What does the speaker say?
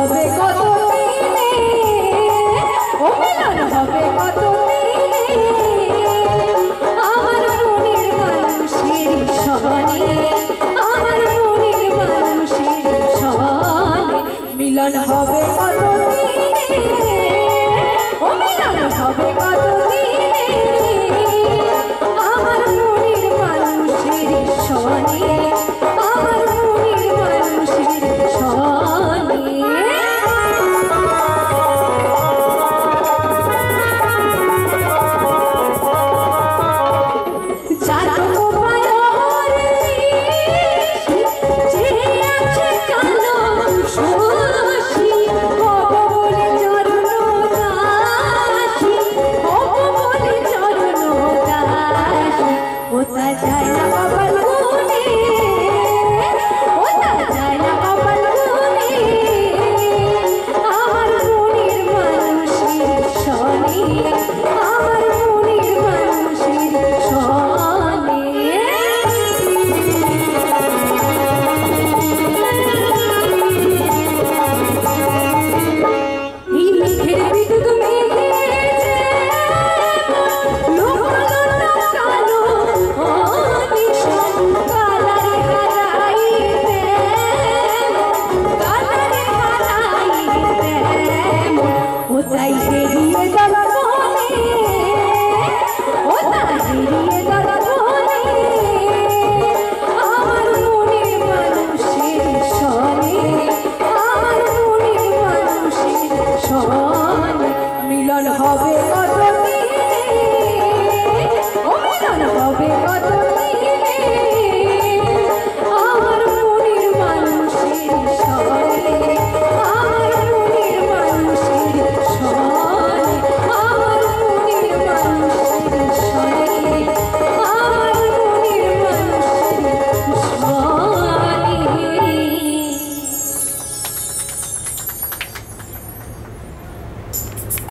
হবে কত দিনে, ও মিলন হবে কত দিনে, আমার মনের মানুষের সনে, আমার মনের মানুষের সনে মিলন হবে কত দিনে, ও মিলন হবে কত দিনে, আমার মনের মানুষের সনে, আমার মনের মানুষের সনে। মিলন হবে